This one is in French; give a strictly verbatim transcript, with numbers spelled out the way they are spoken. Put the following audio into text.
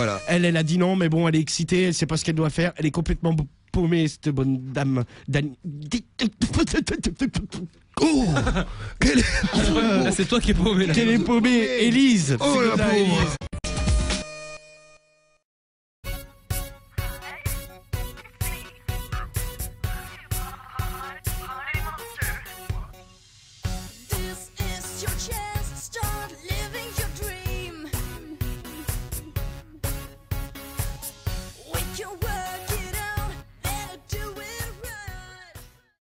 Voilà. Elle, elle a dit non, mais bon, elle est excitée, elle sait pas ce qu'elle doit faire. Elle est complètement paumée, cette bonne dame. Dan... Oh, quelle est... Ah, c'est toi qui es paumé là. Quelle est paumée, Élise. Oh, la pauvre.